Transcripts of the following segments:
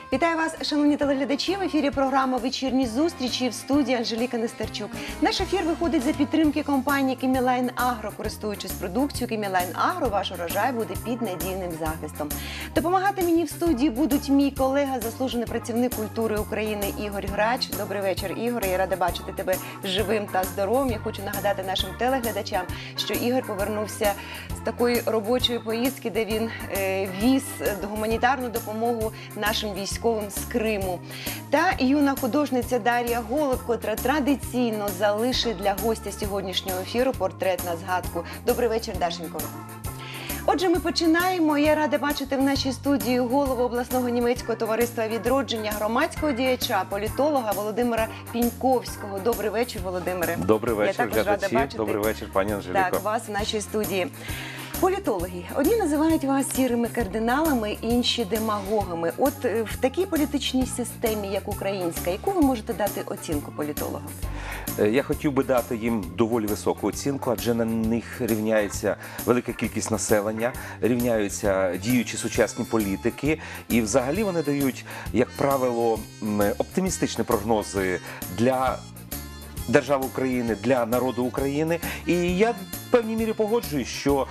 Вітаю вас, шановні телеглядачі. В ефірі програма «Вечірні зустрічі» в студії Анжеліка Нестерчук. Наш ефір виходить за підтримки компанії «Кімілайн Агро». Користуючись продукцією «Кімілайн Агро», ваш урожай буде під надійним захистом. Допомагати мені в студії будуть мій колега, заслужений працівник культури України Ігор Грач. Добрий вечір, Ігор. Я рада бачити тебе живим та здоровим. Я хочу нагадати нашим телеглядачам, що Ігор повернувся з такої робочої поїздки, де він віз гуманітарну допомогу нашим військовим з Криму. Та юна художниця Дар'я Голуб, котра традиційно залишить для гостя сьогоднішнього ефіру портрет на згадку. Добрий вечір, Дашенько. Отже, ми починаємо. Я рада бачити в нашій студії голову обласного німецького товариства відродження, громадського діяча, політолога Володимира Піньковського. Добрий вечір, Володимире. Добрий вечір, глядачі. Добрий вечір, пані Анжеліко. Так, вас в нашій студії. Політологи. Одні називають вас сірими кардиналами, інші демагогами. От в такій політичній системі, як українська, яку ви можете дати оцінку політологам? Я хотів би дати їм доволі високу оцінку, адже на них рівняється велика кількість населення, рівняються діючі сучасні політики. І взагалі вони дають, як правило, оптимістичні прогнози для держави України, для народу України. І я в певній мірі погоджуюсь, що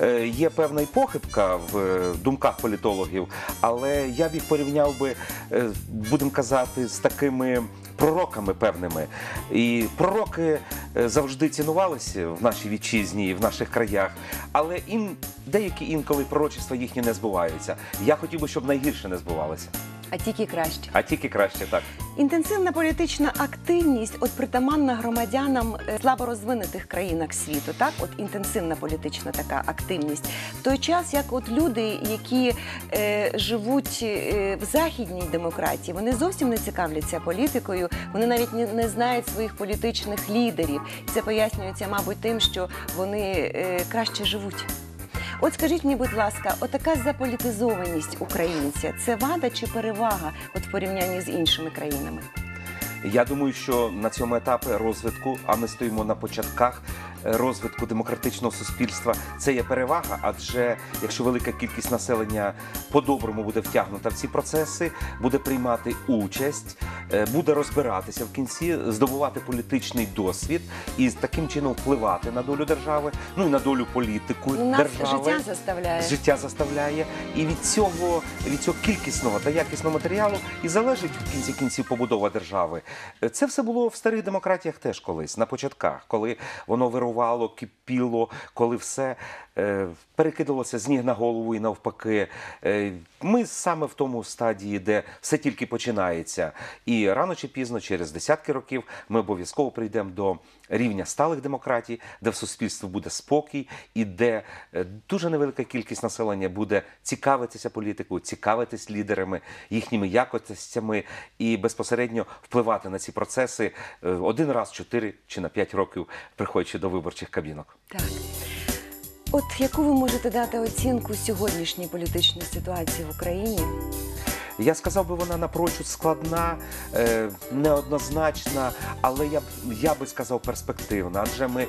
є певна й похибка в думках політологів, але я б їх порівняв би, будемо казати, з такими пророками певними. І пророки завжди цінувалися в нашій вітчизні і в наших краях, але деякі інколи пророчества їхні не збуваються. Я хотів би, щоб найгірше не збувалося. А тільки краще. А тільки краще, так. Інтенсивна політична активність притаманна громадянам слабо розвинутих країнах світу, так? От інтенсивна політична така активність. В той час, як от люди, які живуть в західній демократії, вони зовсім не цікавляться політикою, вони навіть не знають своїх політичних лідерів. Це пояснюється, мабуть, тим, що вони краще живуть. От скажіть мені, будь ласка, отака заполітизованість українця – це вада чи перевага в порівнянні з іншими країнами? Я думаю, що на цьому етапі розвитку, а ми стоїмо на початках розвитку демократичного суспільства, це є перевага, адже якщо велика кількість населення по-доброму буде втягнута в ці процеси, буде приймати участь, буде розбиратися в кінці, здобувати політичний досвід і таким чином впливати на долю держави, ну і на долю політику держави. Життя заставляє. Життя заставляє. І від цього кількісного та якісного матеріалу і залежить в кінці кінців побудова держави. Це все було в старих демократіях теж колись, на початках, коли воно вирувало, кипіло, коли все перекидалося з ніг на голову і навпаки. Ми саме в тому стадії, де все тільки починається. І рано чи пізно, через десятки років, ми обов'язково прийдемо до рівня сталих демократій, де в суспільстві буде спокій і де дуже невелика кількість населення буде цікавитися політикою, цікавитись лідерами, їхніми якостями і безпосередньо впливати на ці процеси один раз 4 чи на 5 років, приходячи до виборчих кабінок. Так. От яку ви можете дати оцінку сьогоднішній політичній ситуації в Україні? Я сказав би, вона напрочуд складна, неоднозначна, але я би сказав перспективна. Адже ми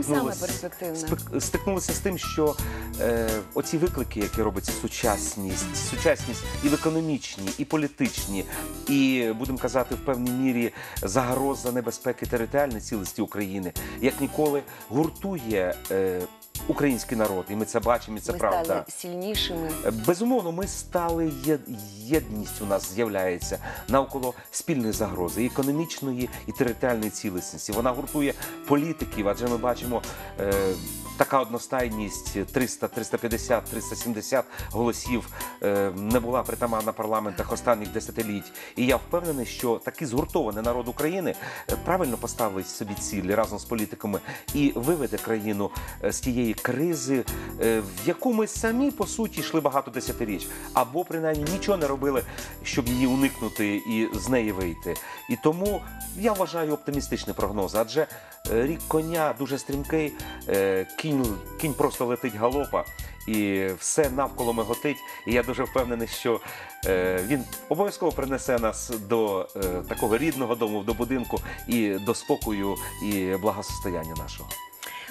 стикнулися з тим, що оці виклики, які робиться сучасність і в економічній, і політичній, і, будемо казати, в певній мірі загроза небезпеки територіальної цілісності України, як ніколи гуртує український народ, і ми це бачимо, і це правда. Ми стали сильнішими. Безумовно, ми стали, єдність у нас з'являється навколо спільної загрози, і економічної, і територіальної цілісності. Вона гуртує політиків, адже ми бачимо така одностайність 300, 350, 370 голосів не була притаманна парламентах останніх десятиліть. І я впевнений, що такий згуртований народ України правильно поставить собі цілі разом з політиками і виведе країну з тієї кризи, в яку ми самі, по суті, йшли багато десятиріч. Або, принаймні, нічого не робили, щоб її уникнути і з неї вийти. І тому я вважаю оптимістичний прогноз, адже рік коня дуже стрімкий, кінь просто летить галопа, і все навколо миготить. І я дуже впевнений, що він обов'язково принесе нас до такого рідного дому, до будинку і до спокою і благосостояння нашого.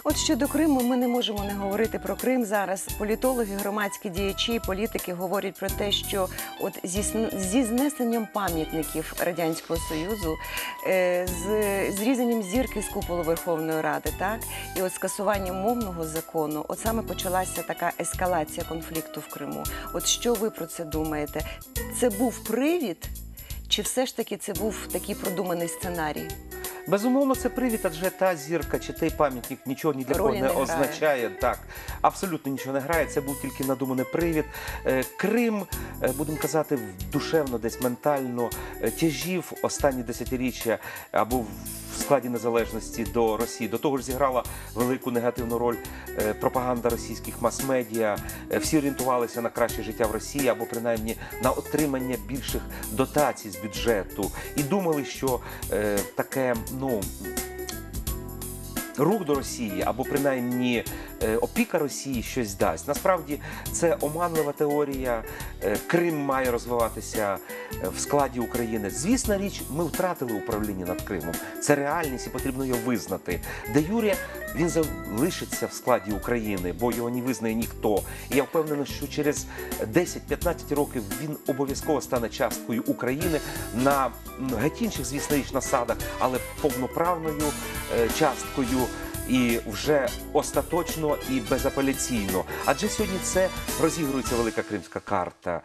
От щодо Криму, ми не можемо не говорити про Крим зараз. Політологи, громадські діячі, політики говорять про те, що от зі знесенням пам'ятників Радянського Союзу, з зрізанням зірки з куполу Верховної Ради, так, і от скасуванням мовного закону, от саме почалася така ескалація конфлікту в Криму. От що ви про це думаєте? Це був привід, чи все ж таки це був такий продуманий сценарій? Безумовно, це привід, адже та зірка чи той пам'ятник нічого ні для кого Ролі не не грає. означає. Так, абсолютно нічого не грає, це був тільки надуманий привід. Крим, будемо казати, душевно, десь ментально тяжів останні десятиріччя або в складі незалежності до Росії. До того ж зіграла велику негативну роль пропаганда російських мас-медіа. Всі орієнтувалися на краще життя в Росії або принаймні на отримання більших дотацій з бюджету. І думали, що таке, рух до Росії або принаймні опіка Росії щось дасть. Насправді це оманлива теорія. Крим має розвиватися в складі України. Звісна річ, ми втратили управління над Кримом. Це реальність і потрібно його визнати. Де юре він залишиться в складі України, бо його не визнає ніхто. І я впевнений, що через 10-15 років він обов'язково стане часткою України на геть інших, звісно річ, насадах, але повноправною часткою. І вже остаточно і безапеляційно. Адже сьогодні це розігрується велика кримська карта.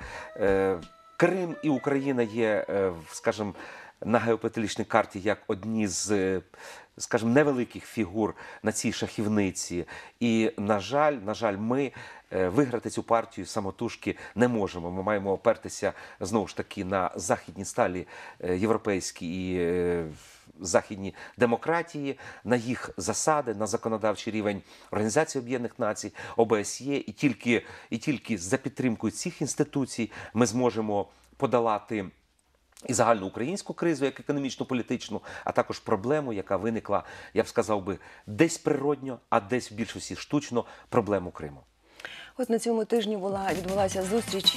Крим і Україна є, скажімо, на геополітичній карті як одні з, скажімо, невеликих фігур на цій шахівниці. І, на жаль, ми виграти цю партію самотужки не можемо. Ми маємо опертися, знову ж таки, на західні сталі європейські і західні демократії, на їх засади, на законодавчий рівень Організації Об'єднаних Націй, ОБСЄ. І тільки за підтримкою цих інституцій ми зможемо подолати і загальну українську кризу, як економічну, політичну, а також проблему, яка виникла, я б сказав би, десь природньо, а десь в більшості штучно, проблему Криму. От на цьому тижні відбулася зустріч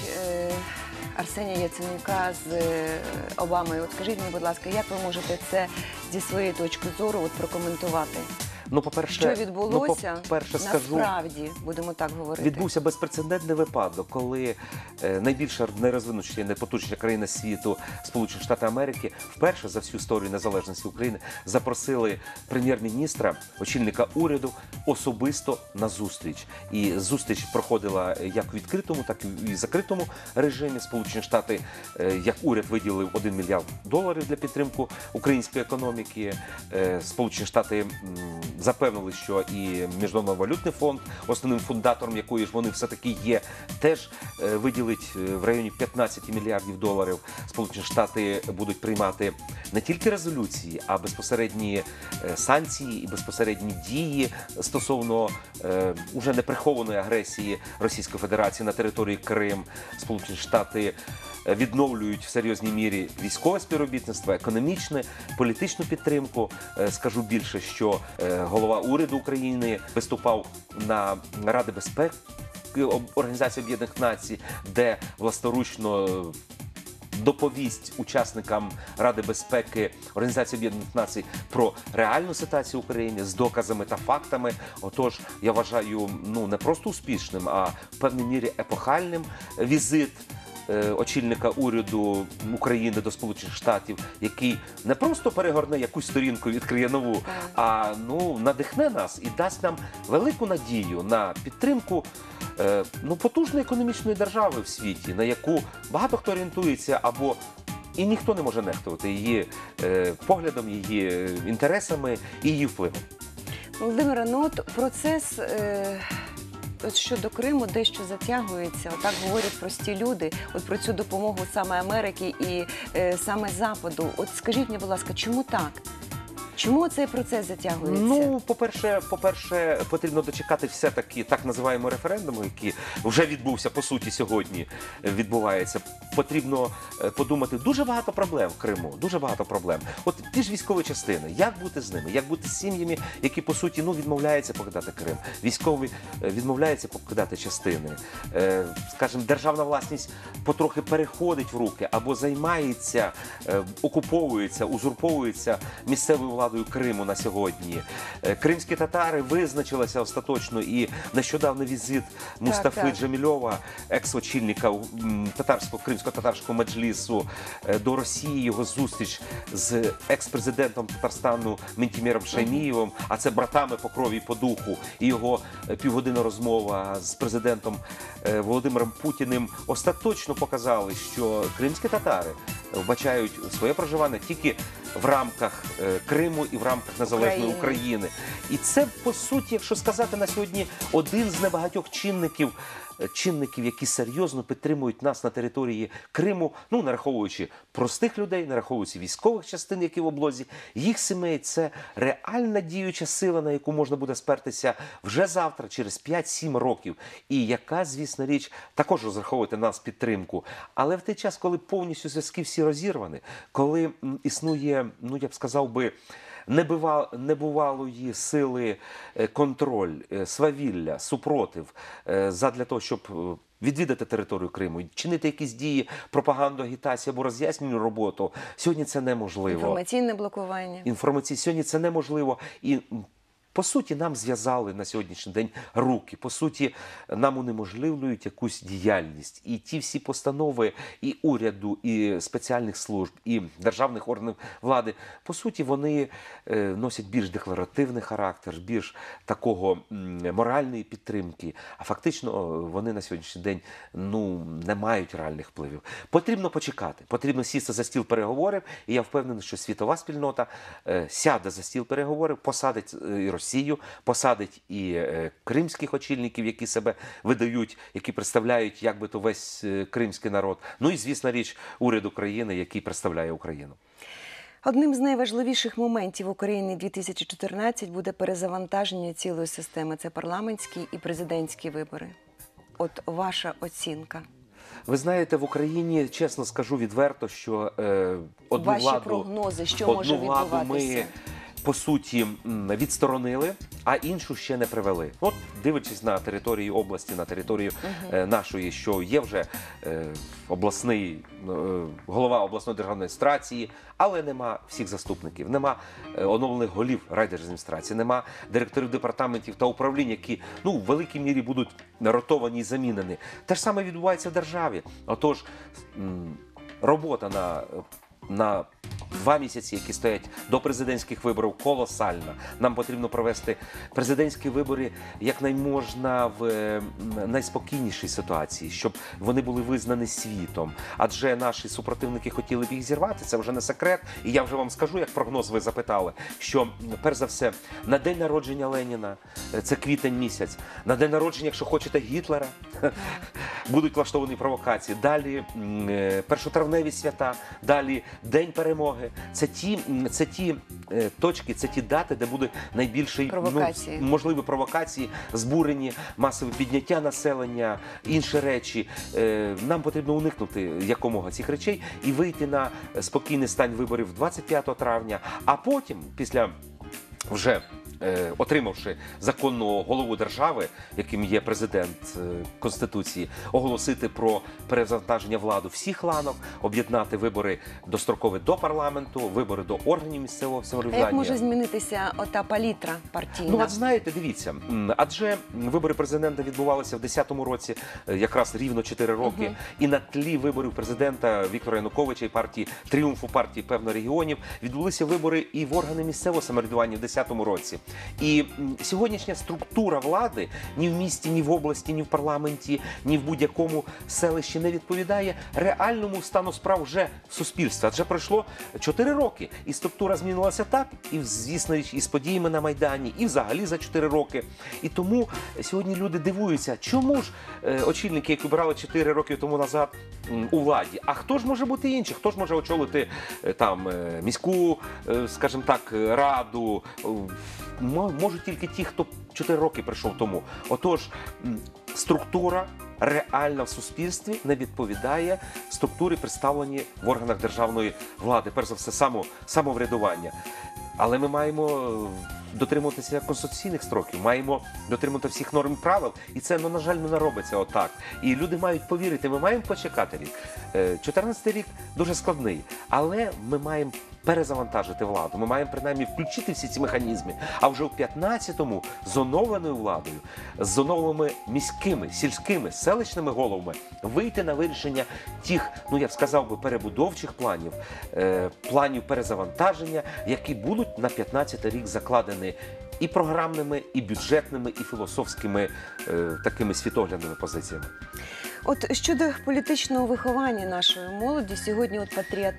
Арсенія Яценюка з Обамою. От скажіть мені, будь ласка, як ви можете це зі своєї точки зору прокоментувати? Що відбулося, насправді, будемо так говорити? Відбувся безпрецедентний випадок, коли найбільша найрозвинутіша і найпотужніша країна світу, Сполучені Штати Америки, вперше за всю історію незалежності України запросили прем'єр-міністра, очільника уряду, особисто на зустріч. І зустріч проходила як у відкритому, так і в закритому режимі. Сполучені Штати, як уряд, виділив $1 мільярд для підтримки української економіки. Сполучені Штати запевнили, що і Міжнародний валютний фонд, основним фундатором якої ж вони все-таки є, теж виділить в районі $15 мільярдів. Сполучені Штати будуть приймати не тільки резолюції, а безпосередні санкції і безпосередні дії стосовно уже неприхованої агресії Російської Федерації на території Крим. Сполучені Штати відновлюють в серйозній мірі військове співробітництво, економічне, політичну підтримку. Скажу більше, що голова уряду України виступав на Раді безпеки Організації Об'єднаних Націй, де власноручно доповість учасникам Ради безпеки Організації Об'єднаних Націй про реальну ситуацію в Україні з доказами та фактами. Отож, я вважаю, не просто успішним, а в певній мірі епохальним візит очільника уряду України до Сполучених Штатів, який не просто перегорне якусь сторінку, відкриє нову, а надихне нас і дасть нам велику надію на підтримку потужної економічної держави в світі, на яку багато хто орієнтується або і ніхто не може нехтувати її поглядом, її інтересами і її впливом. Володимире, процес щодо Криму дещо затягується. Отак говорять прості люди, про цю допомогу саме Америки і саме Западу. От скажіть мені, будь ласка, чому так? Чому цей процес затягується? По-перше, потрібно дочекати все-таки так називаємо референдуму, який вже відбувся, по суті, сьогодні відбувається. Потрібно подумати, дуже багато проблем в Криму, дуже багато проблем. От ті ж військові частини, як бути з ними, як бути з сім'ями, які, по суті, відмовляються покидати Крим. Військові відмовляються покидати частини. Скажімо, державна власність потрохи переходить в руки або займається, окуповується, узурповується місцевою владою владою Криму на сьогодні. Кримські татари визначилися остаточно, і нещодавно візит Мустафи так. Джемільова, екс-очільника кримсько-татарського меджлісу, до Росії, його зустріч з екс-президентом Татарстану Ментіміром Шаймієвим, а це братами по крові і по духу, і його півгодинна розмова з президентом Володимиром Путіним остаточно показали, що кримські татари вбачають своє проживання тільки в рамках Криму і в рамках незалежної України. І це, по суті, якщо сказати на сьогодні, один з небагатьох чинників, які серйозно підтримують нас на території Криму, ну, нараховуючи простих людей, нараховуючи військових частин, які в облозі, їх сімей. Це реальна діюча сила, на яку можна буде спертися вже завтра, через 5-7 років. І яка, звісно річ, також розраховувати на нас підтримку. Але в той час, коли повністю зв'язки всі розірвані, коли існує, ну, я б сказав би, небувалої сили контроль, свавілля, супротив задля того, щоб відвідати територію Криму, чинити якісь дії, пропаганду, агітацію або роз'яснювальну роботу, сьогодні це неможливо. Інформаційне блокування. Сьогодні це неможливо. І по суті, нам зв'язали на сьогоднішній день руки. По суті, нам унеможливлюють якусь діяльність. І ті всі постанови і уряду, і спеціальних служб, і державних органів влади, по суті, вони носять більш декларативний характер, більш такого моральної підтримки. А фактично вони на сьогоднішній день, ну, не мають реальних впливів. Потрібно почекати, потрібно сісти за стіл переговорів. І я впевнений, що світова спільнота сяде за стіл переговорів, посадить і Росію, посадить і кримських очільників, які себе видають, які представляють як би то весь кримський народ. Ну і, звісно річ, уряд України, який представляє Україну. Одним з найважливіших моментів України 2014 буде перезавантаження цілої системи. Це парламентські і президентські вибори. От ваша оцінка. Ви знаєте, в Україні, чесно скажу відверто, що Ваші прогнози, що може відбуватися? ми, по суті, відсторонили, а іншу ще не привели. От, дивлячись на територію області, на територію нашої, що є вже голова обласної державної адміністрації, але нема всіх заступників, нема оновлених голів райдержадміністрації, нема директорів департаментів та управлінь, які, ну, в великій мірі будуть ротовані і замінені. Те ж саме відбувається в державі. Отож, робота на 2 місяці, які стоять до президентських виборів, колосальна. Нам потрібно провести президентські вибори якнайможна в найспокійнішій ситуації, щоб вони були визнані світом. Адже наші супротивники хотіли б їх зірвати, це вже не секрет. І я вже вам скажу, як прогноз ви запитали, що, перш за все, на день народження Леніна, це квітень місяць, на день народження, якщо хочете, Гітлера, будуть влаштовані провокації. Далі першотравневі свята, далі День перемоги. Це ті точки, це ті дати, де буде найбільший можливі провокації, збурені, масове підняття населення, інші речі. Нам потрібно уникнути якомога цих речей і вийти на спокійний стан виборів 25 травня, а потім, після вже отримавши законного голову держави, яким є президент Конституції, оголосити про перезавантаження влади всіх ланок, об'єднати вибори дострокові до парламенту, вибори до органів місцевого самоврядування. А як може змінитися ота палітра партійна? Ну, от знаєте, дивіться, адже вибори президента відбувалися в 2010 році, якраз рівно 4 роки, і на тлі виборів президента Віктора Януковича і партії «Тріумфу», партії «Певно регіонів» відбулися вибори і в органи місцевого самоврядування в 2010 році. І сьогоднішня структура влади ні в місті, ні в області, ні в парламенті, ні в будь-якому селищі не відповідає реальному стану справ вже в суспільстві. Адже пройшло 4 роки, і структура змінилася так, і, звісно, і з подіями на Майдані, і взагалі за 4 роки. І тому сьогодні люди дивуються, чому ж очільники, які обирали 4 роки тому назад у владі, а хто ж може бути інший? Хто ж може очолити там міську, скажімо так, раду? Можуть тільки ті, хто 4 роки прийшов тому. Отож, структура реальна в суспільстві не відповідає структурі, представленій в органах державної влади, перш за все, самоврядування. Але ми маємо дотримуватися конституційних строків, маємо дотримувати всіх норм і правил, і це, на жаль, не робиться отак. І люди мають повірити, ми маємо почекати рік. 14-й рік дуже складний, але ми маємо перезавантажити владу. Ми маємо принаймні включити всі ці механізми. А вже в 15-му з оновленою владою, з оновленими міськими, сільськими, селищними головами вийти на вирішення тих, ну я б сказав би, перебудовчих планів, планів перезавантаження, які будуть на 15-й рік закладені і програмними, і бюджетними, і філософськими такими світоглядними позиціями. От щодо політичного виховання нашої молоді, сьогодні от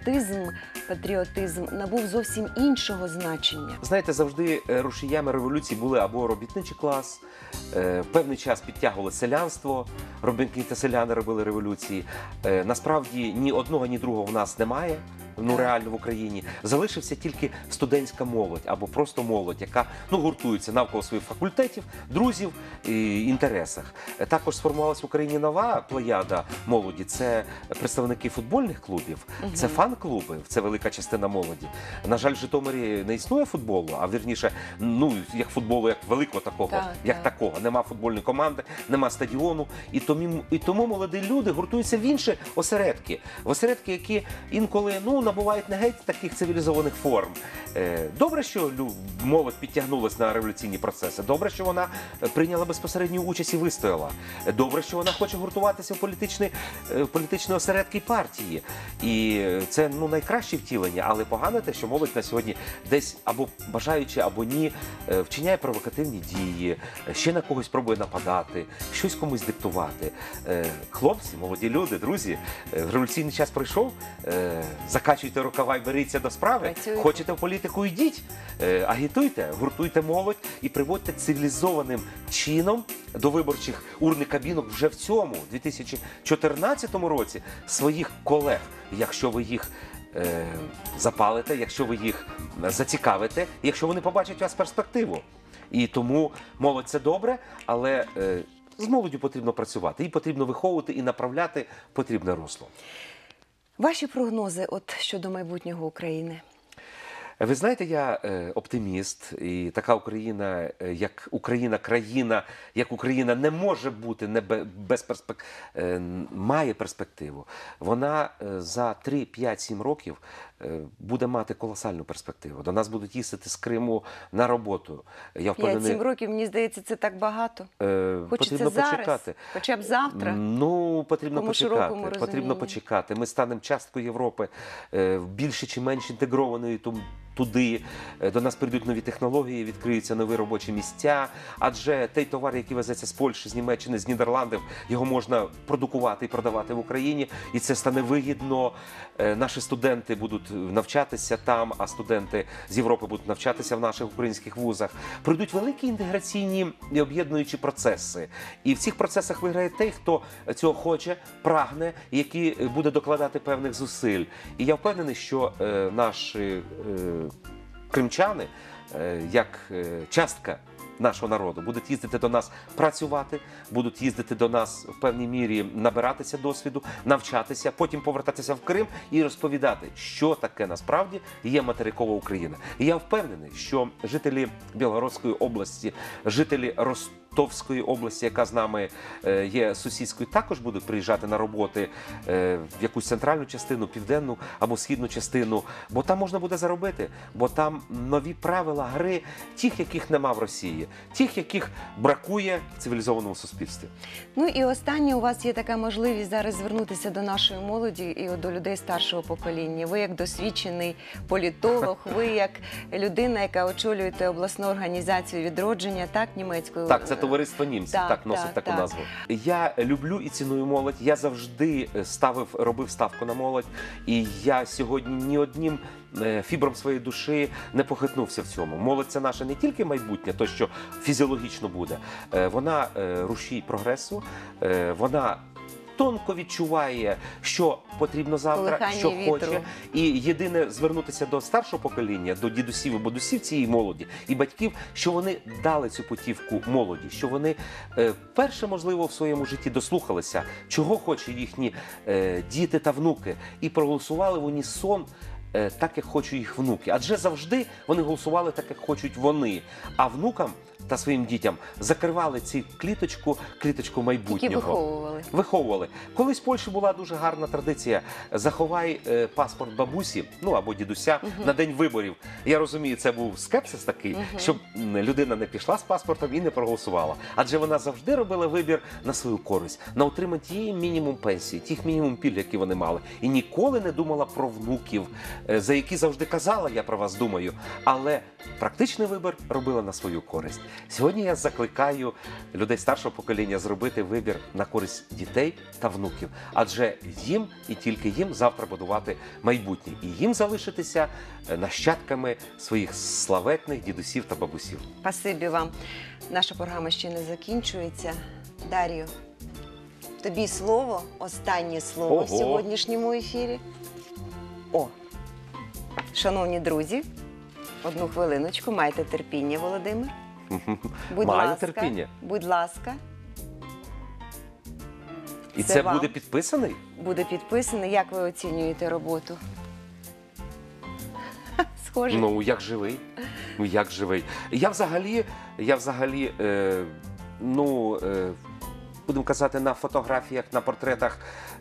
патріотизм набув зовсім іншого значення. Знаєте, завжди рушіями революції були або робітничий клас, в певний час підтягували селянство, робітники та селяни робили революції. Насправді ні одного, ні другого в нас немає. Ну, реально в Україні. Залишився тільки студентська молодь або просто молодь, яка гуртується навколо своїх факультетів, друзів і інтересах. Також сформувалась в Україні нова плеяда молоді. Це представники футбольних клубів, це фан-клуби, це велика частина молоді. На жаль, в Житомирі не існує футболу, а вірніше, як футболу, як великого такого, такого. Нема футбольної команди, нема стадіону. І тому молоді люди гуртуються в інші осередки. В осередки, які інколи, набувають не геть таких цивілізованих форм. Добре, що молодь підтягнулася на революційні процеси. Добре, що вона прийняла безпосередню участь і вистояла. Добре, що вона хоче гуртуватися в політичні осередки партії. І це найкраще втілення. Але погано те, що молодь на сьогодні десь або бажаючи, або ні, вчиняє провокативні дії, ще на когось пробує нападати, щось комусь диктувати. Хлопці, молоді люди, друзі, революційний час пройшов, закачуйте рукава і беріться до справи. Працюйте. Хочете в політику – йдіть, агітуйте, гуртуйте молодь і приводьте цивілізованим чином до виборчих урн і кабінок вже в цьому, 2014 році, своїх колег, якщо ви їх запалите, якщо ви їх зацікавите, якщо вони побачать у вас перспективу. І тому молодь – це добре, але з молоддю потрібно працювати, її потрібно виховувати і направляти в потрібне русло. Ваші прогнози щодо майбутнього України? Ви знаєте, я оптиміст, і така Україна, як Україна, країна, як Україна не може бути має перспективу. Вона за 3, 5, 7 років буде мати колосальну перспективу. До нас будуть їздити з Криму на роботу. 5-7 років, мені здається, це так багато. Хочеться зараз, почекати. Хоча б завтра. Потрібно почекати. Ми станемо часткою Європи, більше чи менш інтегрованою туди. До нас прийдуть нові технології, відкриються нові робочі місця. Адже той товар, який везеться з Польщі, з Німеччини, з Нідерландів, його можна продукувати і продавати в Україні. І це стане вигідно. Наші студенти будуть навчатися там, а студенти з Європи будуть навчатися в наших українських вузах. Прийдуть великі інтеграційні і об'єднуючі процеси. І в цих процесах виграє той, хто цього хоче, прагне, який буде докладати певних зусиль. І я впевнений, що наші кримчани, як частка нашого народу, будуть їздити до нас працювати, будуть їздити до нас в певній мірі набиратися досвіду, навчатися, потім повертатися в Крим і розповідати, що таке насправді є материкова Україна. І я впевнений, що жителі Білгородської області, жителі Ростовської області, яка з нами є сусідською, також будуть приїжджати на роботи в якусь центральну частину, південну або східну частину, бо там можна буде заробити, бо там нові правила гри, тих, яких нема в Росії, тих, яких бракує в цивілізованому суспільстві. Ну і останнє, у вас є така можливість зараз звернутися до нашої молоді і до людей старшого покоління. Ви як досвідчений політолог, ви як людина, яка очолюєте обласну організацію відродження, німецькою. Так, це товариство німців, носить таку назву. Я люблю і ціную молодь, я завжди робив ставку на молодь, і я сьогодні ні одним фібром своєї душі не похитнувся в цьому. Молодь – це наше не тільки майбутнє, то, що фізіологічно буде, вона рушій прогресу, вона тонко відчуває, що потрібно завтра, Колихання що вітру. хоче. І єдине звернутися до старшого покоління, до дідусів і бабусів цієї молоді і батьків, що вони дали цю путівку молоді, що вони перше, можливо, в своєму житті дослухалися, чого хочуть їхні діти та внуки, і проголосували в унісон так, як хочуть їх внуки. Адже завжди вони голосували так, як хочуть вони. А внукам та своїм дітям закривали цю кліточку майбутнього. Які виховували. Виховували. Колись в Польщі була дуже гарна традиція. Заховай паспорт бабусі, ну або дідуся, на день виборів. Я розумію, це був скепсис такий, щоб людина не пішла з паспортом і не проголосувала. Адже вона завжди робила вибір на свою користь, на отримання тієї мінімум пенсії, тих мінімум пільг, які вони мали. І ніколи не думала про внуків, за які завжди казала, я про вас думаю. Але практичний вибір робила на свою користь. Сьогодні я закликаю людей старшого покоління зробити вибір на користь дітей та внуків. Адже їм і тільки їм завтра будувати майбутнє. І їм залишитися нащадками своїх славетних дідусів та бабусів. Спасибі вам. Наша програма ще не закінчується. Дар'ю, тобі слово, останнє слово в сьогоднішньому ефірі. Шановні друзі, одну хвилиночку, майте терпіння, Володимир. Маю терпіння. Будь ласка. І це вам. буде підписаний? Буде підписаний. Як ви оцінюєте роботу? Схоже. Ну, як живий. Як живий. Я взагалі, будемо казати, на фотографіях, на портретах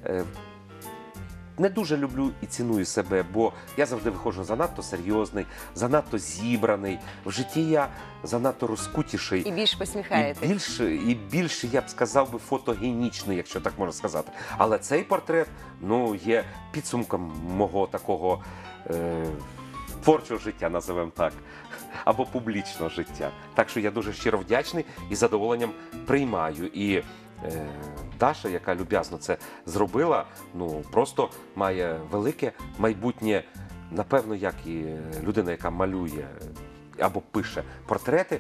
не дуже люблю і ціную себе, бо я завжди виходжу занадто серйозний, занадто зібраний. В житті я занадто розкутіший. І більш посміхаєтесь. І більше, я б сказав би, фотогенічний, якщо так можна сказати. Але цей портрет, є підсумком мого такого творчого життя, називаємо так, або публічного життя. Так що я дуже щиро вдячний і з задоволенням приймаю. І Даша, яка люб'язно це зробила, просто має велике майбутнє, напевно, як і людина, яка малює або пише портрети,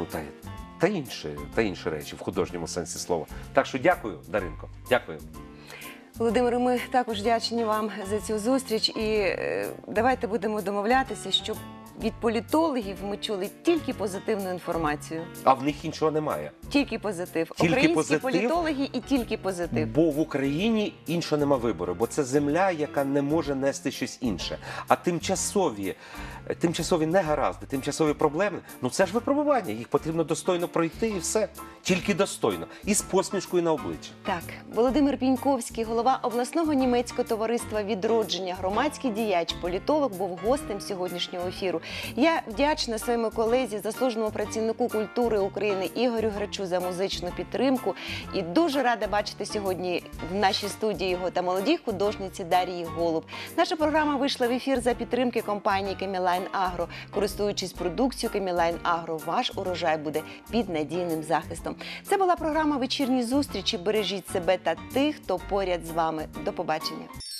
та інші речі в художньому сенсі слова. Так що дякую, Даринко, дякую. Володимире, ми також вдячні вам за цю зустріч. І давайте будемо домовлятися, щоб від політологів ми чули тільки позитивну інформацію. А в них іншого немає. Тільки позитив. Тільки Українські позитив, політологи і тільки позитив. Бо в Україні іншого нема вибору, бо це земля, яка не може нести щось інше. А тимчасові негаразди, тимчасові проблеми, це ж випробування, їх потрібно достойно пройти і все. Тільки достойно. І з посмішкою на обличчі. Так, Володимир Піньковський, голова обласного німецького товариства «Відродження», громадський діяч, політолог, був гостем сьогоднішнього ефіру. Я вдячна своєму колезі, заслуженому працівнику культури України Ігорю Грачу за музичну підтримку. І дуже рада бачити сьогодні в нашій студії його та молодій художниці Дар'ї Голуб. Наша програма вийшла в ефір за підтримки компанії «Кемілайн Агро». Користуючись продукцією «Кемілайн Агро», ваш урожай буде під надійним захистом. Це була програма «Вечірні зустрічі». Бережіть себе та тих, хто поряд з вами. До побачення.